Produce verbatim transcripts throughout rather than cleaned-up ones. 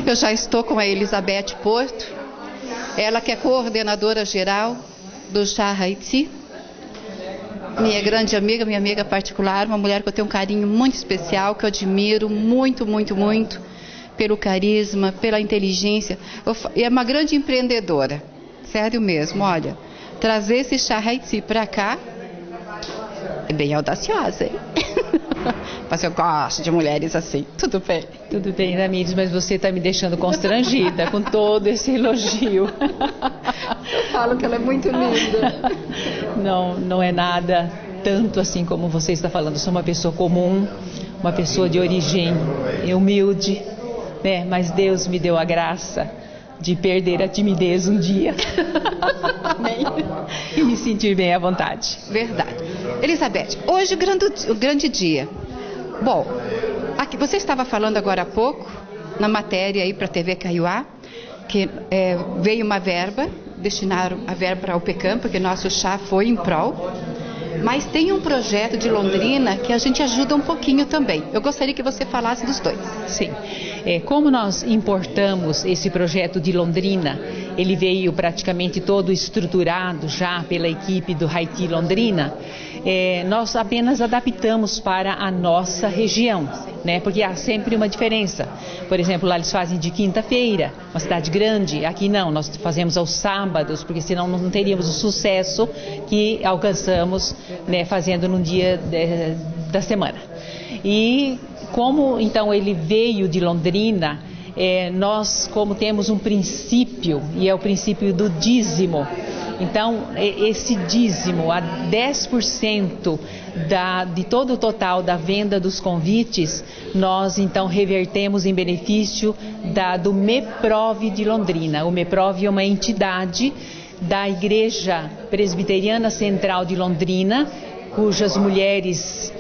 Eu já estou com a Elizabeth Porto, ela que é coordenadora geral do Chá Haiti, minha grande amiga, minha amiga particular, uma mulher que eu tenho um carinho muito especial, que eu admiro muito, muito, muito, pelo carisma, pela inteligência, e é uma grande empreendedora, sério mesmo, olha, trazer esse Chá Haiti para cá é bem audaciosa, hein? Mas eu gosto de mulheres assim. Tudo bem? Tudo bem, Tamires, mas você está me deixando constrangida com todo esse elogio. Eu falo que ela é muito linda. Não, não é nada tanto assim como você está falando. Eu sou uma pessoa comum, uma pessoa de origem humilde, né? Mas Deus me deu a graça de perder a timidez um dia. Amém. E me sentir bem à vontade. Verdade. Elizabeth, hoje o grande, o grande dia. Bom, aqui, você estava falando agora há pouco, na matéria aí para a T V Caiuá, que é, veio uma verba, destinaram a verba ao PECAM, porque nosso chá foi em prol, mas tem um projeto de Londrina que a gente ajuda um pouquinho também. Eu gostaria que você falasse dos dois. Sim. É, como nós importamos esse projeto de Londrina, ele veio praticamente todo estruturado já pela equipe do Haiti Londrina, é, nós apenas adaptamos para a nossa região, né? Porque há sempre uma diferença. Por exemplo, lá eles fazem de quinta-feira, uma cidade grande, aqui não, nós fazemos aos sábados, porque senão não teríamos o sucesso que alcançamos, né, fazendo num dia de, da semana. E como então ele veio de Londrina, é, nós como temos um princípio, e é o princípio do dízimo, então esse dízimo, a dez por cento da, de todo o total da venda dos convites, nós então revertemos em benefício da, do MEPROV de Londrina. O MEPROV é uma entidade da Igreja Presbiteriana Central de Londrina, cujas mulheres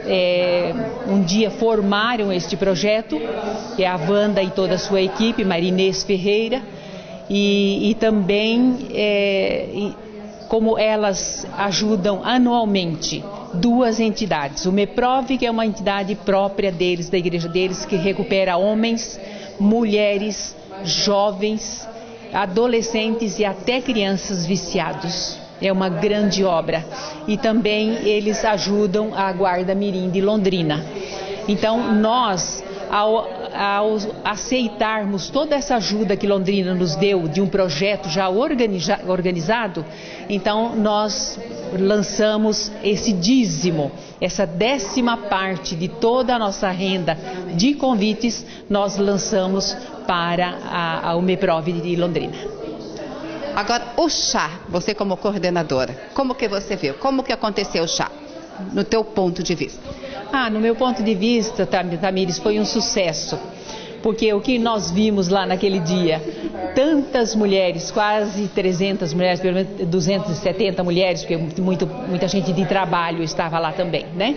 É, um dia formaram este projeto, que é a Wanda e toda a sua equipe, Marinês Ferreira, e, e também é, e, como elas ajudam anualmente duas entidades, o MEPROV, que é uma entidade própria deles, da igreja deles, que recupera homens, mulheres, jovens, adolescentes e até crianças viciados. É uma grande obra. E também eles ajudam a Guarda Mirim de Londrina. Então, nós, ao, ao aceitarmos toda essa ajuda que Londrina nos deu, de um projeto já organiza, organizado, então nós lançamos esse dízimo, essa décima parte de toda a nossa renda de convites, nós lançamos para a, a, o MEPROV de Londrina. Agora, o chá, você como coordenadora, como que você viu? Como que aconteceu o chá, no teu ponto de vista? Ah, no meu ponto de vista, Tamires, foi um sucesso. Porque o que nós vimos lá naquele dia, tantas mulheres, quase trezentas mulheres, pelo menos duzentas e setenta mulheres, porque muito, muita gente de trabalho estava lá também, né?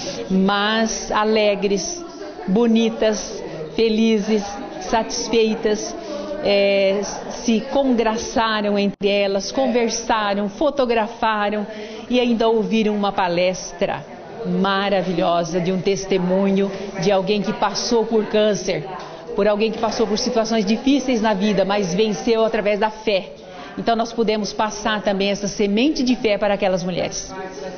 Mas alegres, bonitas, felizes, satisfeitas, É, se congraçaram entre elas, conversaram, fotografaram e ainda ouviram uma palestra maravilhosa de um testemunho de alguém que passou por câncer, por alguém que passou por situações difíceis na vida, mas venceu através da fé. Então nós pudemos passar também essa semente de fé para aquelas mulheres.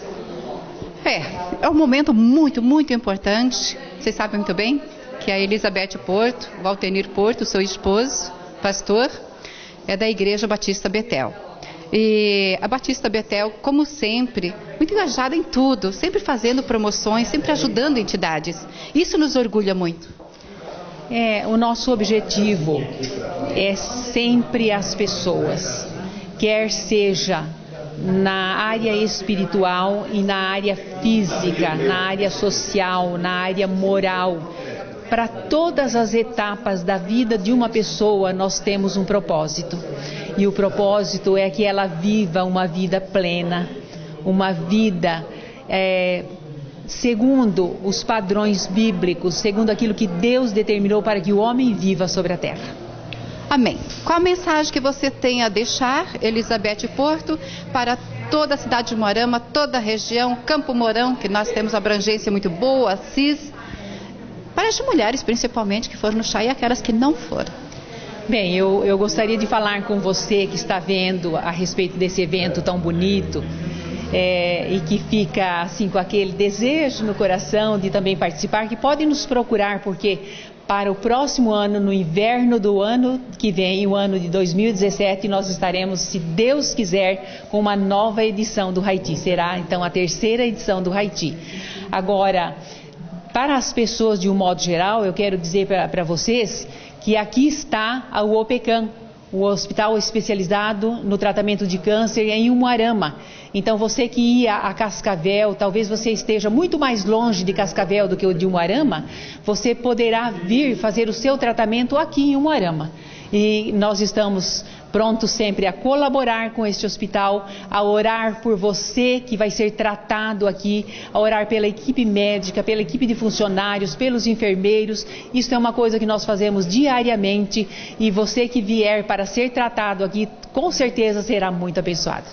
É, é um momento muito, muito importante. Vocês sabem muito bem que a Elizabeth Porto, o Valtenir Porto, seu esposo, pastor, é da Igreja Batista Betel. E a Batista Betel, como sempre, muito engajada em tudo, sempre fazendo promoções, sempre ajudando entidades. Isso nos orgulha muito. É, o nosso objetivo é sempre as pessoas, quer seja na área espiritual e na área física, na área social, na área moral. Para todas as etapas da vida de uma pessoa, nós temos um propósito. E o propósito é que ela viva uma vida plena, uma vida é, segundo os padrões bíblicos, segundo aquilo que Deus determinou para que o homem viva sobre a terra. Amém. Qual a mensagem que você tem a deixar, Elizabeth Porto, para toda a cidade de Moarama, toda a região, Campo Mourão, que nós temos abrangência muito boa, Assis, para para as mulheres principalmente que foram no chá e aquelas que não foram. Bem, eu, eu gostaria de falar com você que está vendo a respeito desse evento tão bonito é, e que fica assim com aquele desejo no coração de também participar, que podem nos procurar, porque para o próximo ano, no inverno do ano que vem, o ano de dois mil e dezessete, nós estaremos, se Deus quiser, com uma nova edição do Haiti. Será então a terceira edição do Haiti. Agora, para as pessoas de um modo geral, eu quero dizer para vocês que aqui está a U O P E C A M, o Hospital Especializado no Tratamento de Câncer em Umuarama. Então você que ia a Cascavel, talvez você esteja muito mais longe de Cascavel do que o de Umuarama, você poderá vir fazer o seu tratamento aqui em Umuarama. E nós estamos prontos sempre a colaborar com este hospital, a orar por você que vai ser tratado aqui, a orar pela equipe médica, pela equipe de funcionários, pelos enfermeiros. Isso é uma coisa que nós fazemos diariamente e você que vier para ser tratado aqui, com certeza será muito abençoado.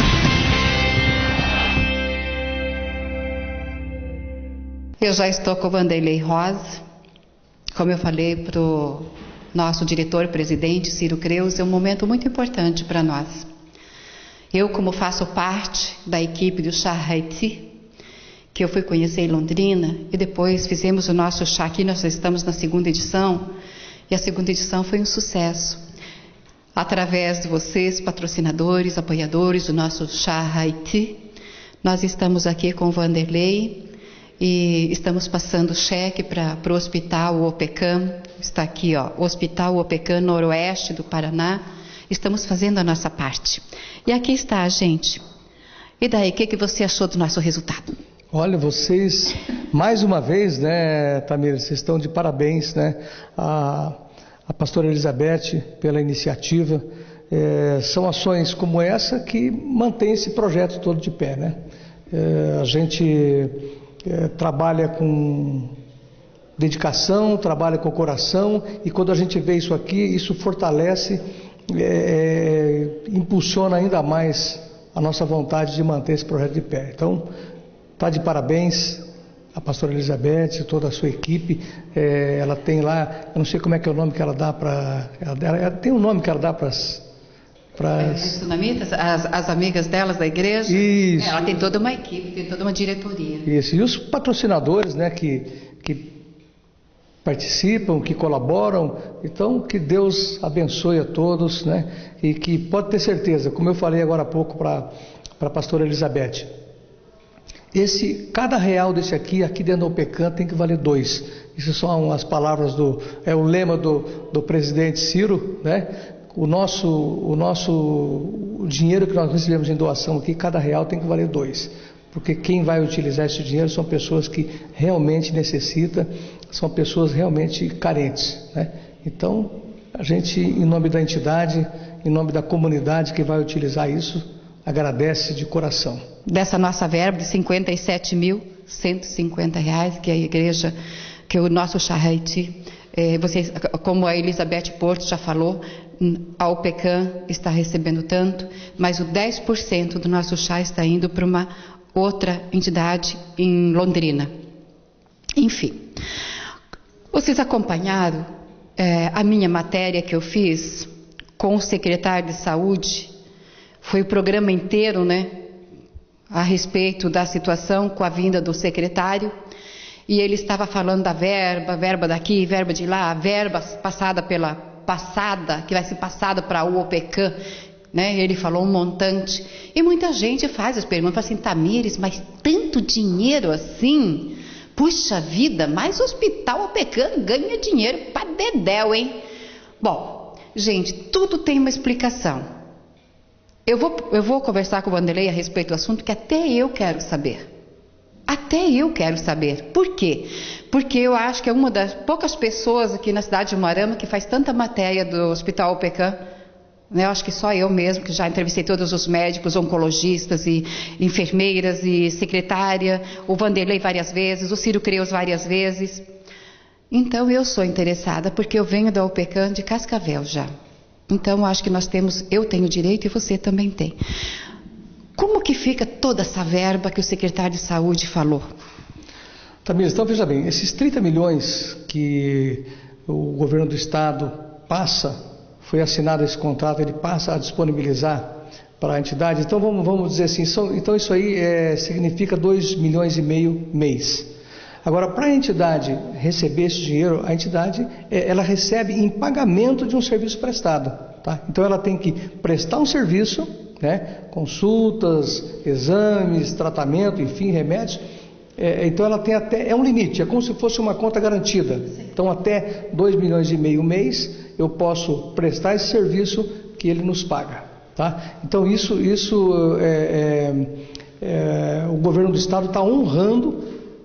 Eu já estou com o Vanderlei Rosa, como eu falei para o nosso diretor-presidente, Ciro Creus, é um momento muito importante para nós. Eu, como faço parte da equipe do chá Haiti, que eu fui conhecer em Londrina, e depois fizemos o nosso chá aqui, nós estamos na segunda edição, e a segunda edição foi um sucesso. Através de vocês, patrocinadores, apoiadores do nosso chá Haiti, nós estamos aqui com o Vanderlei, e estamos passando cheque para o Hospital U O P E C A M, está aqui, ó, Hospital U O P E C A M Noroeste do Paraná, estamos fazendo a nossa parte. E aqui está, gente. E daí, o que, que você achou do nosso resultado? Olha, vocês, mais uma vez, né, Tamires, vocês estão de parabéns, né, a, a pastora Elizabeth pela iniciativa. É, são ações como essa que mantém esse projeto todo de pé, né? É, a gente é, trabalha com dedicação, trabalha com o coração, e quando a gente vê isso aqui, isso fortalece, é, impulsiona ainda mais a nossa vontade de manter esse projeto de pé. Então, está de parabéns a pastora Elizabeth, toda a sua equipe. É, ela tem lá, eu não sei como é que é o nome que ela dá para... Ela, ela tem um nome que ela dá para as... As, as, as amigas delas da igreja. Isso. Ela tem toda uma equipe, tem toda uma diretoria. Isso. E os patrocinadores, né, que, que participam, que colaboram. Então, que Deus abençoe a todos, né? E que pode ter certeza, como eu falei agora há pouco para a pastora Elizabeth, esse, cada real desse aqui, aqui dentro do U O P E C A M tem que valer dois. Isso são as palavras do, é o lema do, do presidente Ciro, né? O nosso, o nosso o dinheiro que nós recebemos em doação aqui, cada real tem que valer dois. Porque quem vai utilizar esse dinheiro são pessoas que realmente necessitam, são pessoas realmente carentes, né? Então, a gente, em nome da entidade, em nome da comunidade que vai utilizar isso, agradece de coração. Dessa nossa verba de cinquenta e sete mil cento e cinquenta reais, que a igreja, que o nosso chá Haiti, é, vocês, como a Elizabeth Porto já falou, a U O P E C A M está recebendo tanto, mas o dez por cento do nosso chá está indo para uma outra entidade em Londrina. Enfim, vocês acompanharam é, a minha matéria que eu fiz com o secretário de saúde, foi o programa inteiro, né, a respeito da situação com a vinda do secretário, e ele estava falando da verba, verba daqui, verba de lá, verba passada pela passada, que vai ser passada para a U O P E C A M, né? Ele falou um montante, e muita gente faz as perguntas, fala assim, Tamires, mas tanto dinheiro assim? Puxa vida, mas o hospital U O P E C A M ganha dinheiro para dedéu, hein? Bom, gente, tudo tem uma explicação. Eu vou, eu vou conversar com o Vanderlei a respeito do assunto, que até eu quero saber. Até eu quero saber. Por quê? Porque eu acho que é uma das poucas pessoas aqui na cidade de Umuarama que faz tanta matéria do Hospital U O P E C A M. Né? Eu acho que só eu mesmo, que já entrevistei todos os médicos, oncologistas e enfermeiras e secretária, o Vanderlei várias vezes, o Ciro Creus várias vezes. Então eu sou interessada, porque eu venho da U O P E C A M de Cascavel já. Então eu acho que nós temos, eu tenho direito e você também tem. Como que fica toda essa verba que o secretário de saúde falou? Tamires, então veja bem, esses trinta milhões que o governo do estado passa, foi assinado esse contrato, ele passa a disponibilizar para a entidade, então vamos, vamos dizer assim, são, então isso aí é, significa dois milhões e meio mês. Agora, para a entidade receber esse dinheiro, a entidade é, ela recebe em pagamento de um serviço prestado, tá? Então ela tem que prestar um serviço, né, consultas, exames, tratamento, enfim, remédios. É, então ela tem até, é um limite, é como se fosse uma conta garantida. Então até dois milhões e meio mês eu posso prestar esse serviço que ele nos paga, tá? Então isso, isso é, é, é, o governo do estado está honrando,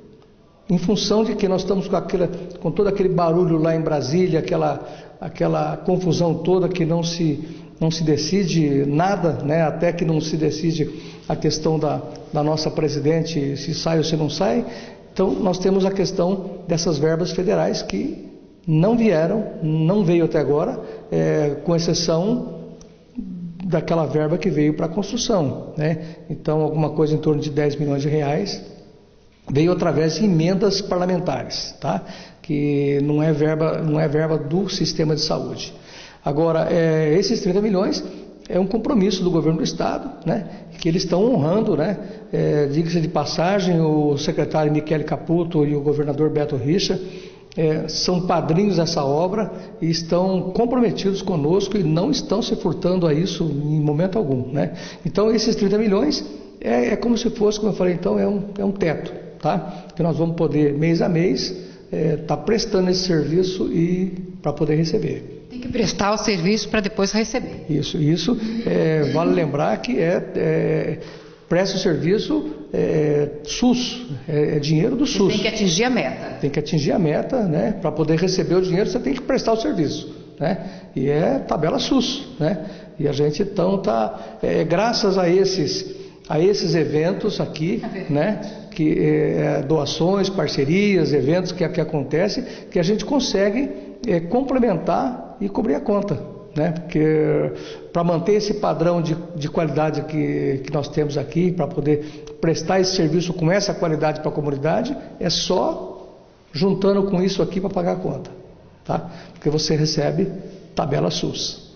em função de que nós estamos com, aquela, com todo aquele barulho lá em Brasília, aquela, aquela confusão toda que não se, não se decide nada, né? Até que não se decide a questão da, da nossa presidente, se sai ou se não sai. Então nós temos a questão dessas verbas federais que não vieram, não veio até agora, é, com exceção daquela verba que veio para a construção, né? Então alguma coisa em torno de dez milhões de reais veio através de emendas parlamentares, tá? Que não é verba, não é verba do sistema de saúde. Agora, é, esses trinta milhões é um compromisso do governo do estado, né? Que eles estão honrando, né? É, diga-se de passagem, o secretário Michele Caputo e o governador Beto Richa é, são padrinhos dessa obra e estão comprometidos conosco e não estão se furtando a isso em momento algum, né? Então, esses trinta milhões é, é como se fosse, como eu falei, então é um, é um teto, tá? Que nós vamos poder, mês a mês, estar é, tá prestando esse serviço e para poder receber. Tem que prestar o serviço para depois receber. Isso, isso é, vale lembrar que é, é presta o serviço é, SUS, é, é dinheiro do SUS. Tem que atingir a meta. Tem que atingir a meta, né? Para poder receber o dinheiro, você tem que prestar o serviço, né? E é tabela SUS, né? E a gente então tá, é, graças a esses, a esses eventos aqui, né? Que é, doações, parcerias, eventos que, que acontecem, que a gente consegue é, complementar e cobrir a conta, né? Porque para manter esse padrão de, de qualidade que, que nós temos aqui, para poder prestar esse serviço com essa qualidade para a comunidade, é só juntando com isso aqui para pagar a conta, tá? Porque você recebe tabela SUS.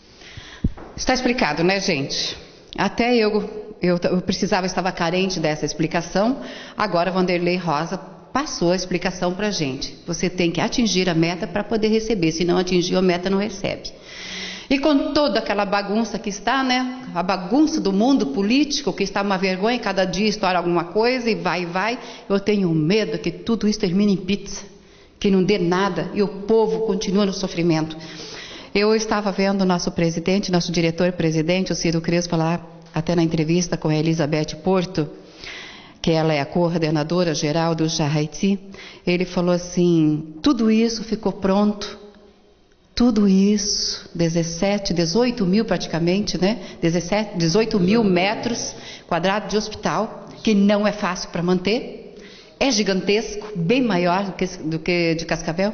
Está explicado, né, gente? Até eu, eu, eu precisava, estava carente dessa explicação. Agora Vanderlei Rosa passou a explicação para a gente. Você tem que atingir a meta para poder receber, se não atingir a meta não recebe. E com toda aquela bagunça que está, né, a bagunça do mundo político, que está uma vergonha, cada dia estoura alguma coisa e vai e vai, eu tenho medo que tudo isso termine em pizza, que não dê nada e o povo continua no sofrimento. Eu estava vendo o nosso presidente, nosso diretor-presidente, o Ciro Crespo, lá até na entrevista com a Elizabeth Porto, que ela é a coordenadora geral do Charraiti, ele falou assim, tudo isso ficou pronto, tudo isso, dezessete, dezoito mil praticamente, né? dezessete, dezoito mil metros quadrados de hospital, que não é fácil para manter, é gigantesco, bem maior do que, do que de Cascavel,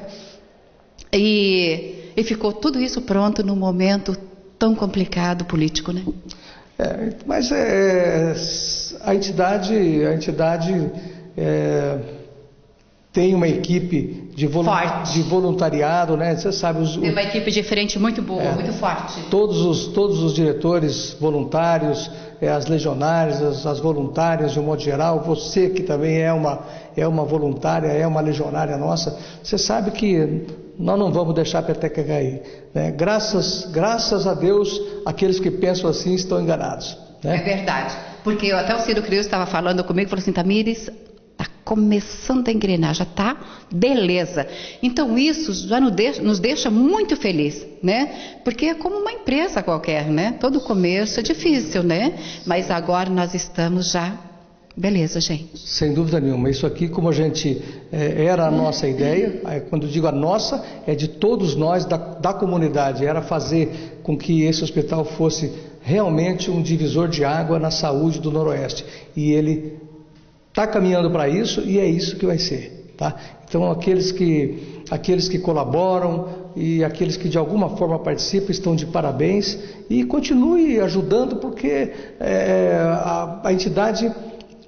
e, e ficou tudo isso pronto num momento tão complicado político, né? É, mas é, a entidade, a entidade é, tem uma equipe de, volu de voluntariado, né? Você sabe, os, tem uma equipe de frente muito boa, é, muito forte. Todos os, todos os diretores voluntários, é, as legionárias, as, as voluntárias de um modo geral, você que também é uma, é uma voluntária, é uma legionária nossa, você sabe que nós não vamos deixar a peteca cair, né? Graças, graças a Deus, aqueles que pensam assim estão enganados, né? É verdade, porque eu, até o Ciro Cruz estava falando comigo, falou assim, Tamires, está começando a engrenar, já está beleza. Então isso já nos deixa, nos deixa muito feliz, né? Porque é como uma empresa qualquer, né? Todo começo é difícil, né? Mas agora nós estamos já... Beleza, gente. Sem dúvida nenhuma. Isso aqui, como a gente é, era a nossa ideia, quando eu digo a nossa, é de todos nós da, da comunidade, era fazer com que esse hospital fosse realmente um divisor de água na saúde do Noroeste. E ele está caminhando para isso e é isso que vai ser, tá? Então, aqueles que, aqueles que colaboram e aqueles que de alguma forma participam estão de parabéns e continue ajudando, porque é, a, a entidade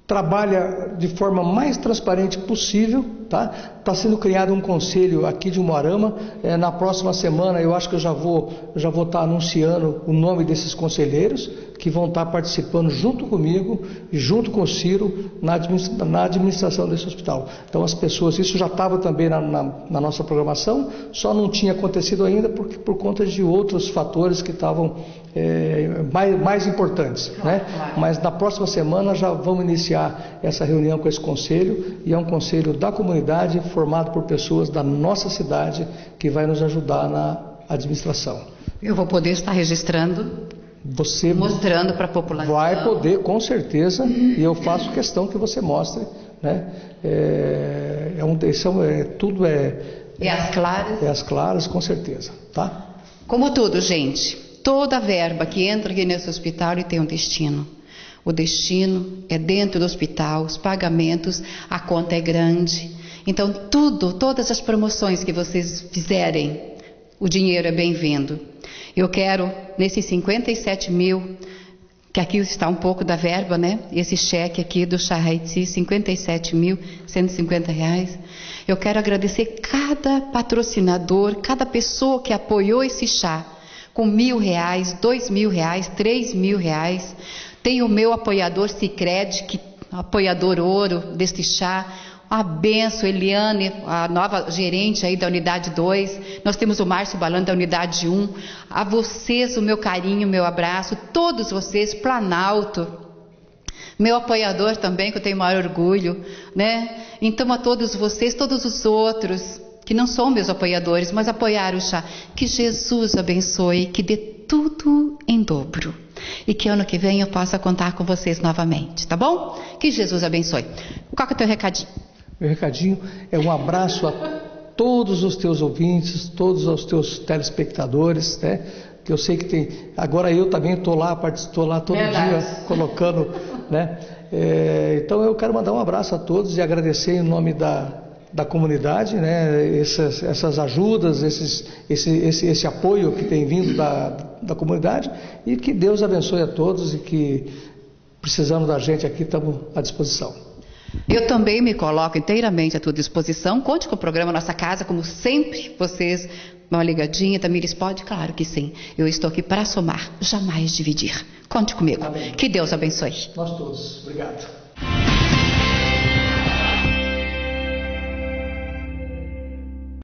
trabalha de forma mais transparente possível, tá? Está sendo criado um conselho aqui de Umuarama. É, na próxima semana eu acho que eu já vou já vou estar anunciando o nome desses conselheiros que vão estar participando junto comigo e junto com o Ciro na, administra na administração desse hospital. Então as pessoas, isso já estava também na, na, na nossa programação, só não tinha acontecido ainda por, por conta de outros fatores que estavam é, mais, mais importantes, né? Mas na próxima semana já vamos iniciar essa reunião com esse conselho, e é um conselho da comunidade formado por pessoas da nossa cidade que vai nos ajudar na administração. Eu vou poder estar registrando, você mostrando para a população. Vai poder, com certeza, e eu faço questão que você mostre, né? É, é, um, são, é tudo é é as claras. É as claras, com certeza, tá? Como tudo, gente, toda verba que entra aqui nesse hospital ele tem um destino. O destino é dentro do hospital, os pagamentos, a conta é grande. Então tudo, todas as promoções que vocês fizerem, o dinheiro é bem-vindo. Eu quero, nesses cinquenta e sete mil, que aqui está um pouco da verba, né? Esse cheque aqui do Chá Haiti, cinquenta e sete mil cento e cinquenta reais. Eu quero agradecer cada patrocinador, cada pessoa que apoiou esse chá, com mil reais, dois mil reais, três mil reais. Tem o meu apoiador Sicredi, que apoiador ouro deste chá. A benção, Eliane, a nova gerente aí da unidade dois. Nós temos o Márcio Balano da unidade um. A vocês o meu carinho, o meu abraço. Todos vocês, Planalto. Meu apoiador também, que eu tenho o maior orgulho, né? Então a todos vocês, todos os outros, que não são meus apoiadores, mas apoiaram o chá. Que Jesus abençoe, que dê tudo em dobro. E que ano que vem eu possa contar com vocês novamente, tá bom? Que Jesus abençoe. Qual que é o teu recadinho? Meu recadinho é um abraço a todos os teus ouvintes, todos os teus telespectadores, né? Que eu sei que tem. Agora eu também estou lá, estou lá todo Verdade. dia colocando, né? É, então eu quero mandar um abraço a todos e agradecer em nome da, da comunidade, né? Essas, essas ajudas, esses, esse, esse, esse apoio que tem vindo da, da comunidade, e que Deus abençoe a todos, e que precisando da gente aqui, estamos à disposição. Eu também me coloco inteiramente à tua disposição. Conte com o programa Nossa Casa, como sempre. Vocês, uma ligadinha, Tamires pode? Claro que sim. Eu estou aqui para somar, jamais dividir. Conte comigo. Amém. Que Deus abençoe. Nós todos. Obrigado.